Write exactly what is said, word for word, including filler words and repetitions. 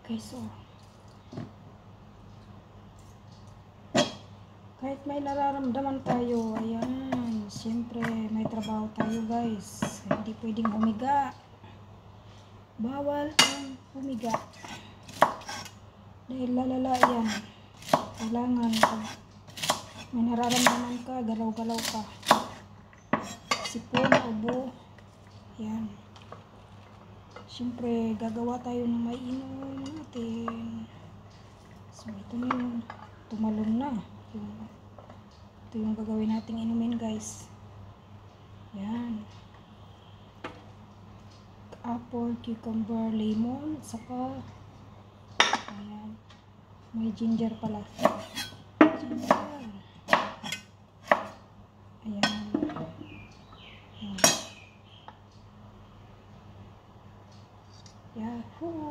Guys, oh. Kahit may nararamdaman tayo, ayan, siyempre may trabaho tayo guys. Hindi pwedeng humiga. Bawal ang humiga. Dahil lalala yan. Kailangan pag may nararamdaman ka, galaw-galaw ka. Sipon, ubo, yan. Siyempre, gagawa tayo ng mainom natin. So, ito na yung tumalon na. Yung, ito yung gagawin nating inumin guys. Yan. Apple, cucumber, lemon, saka ayan. May ginger pala. Ginger. Ayan. Ayan. Yahoo!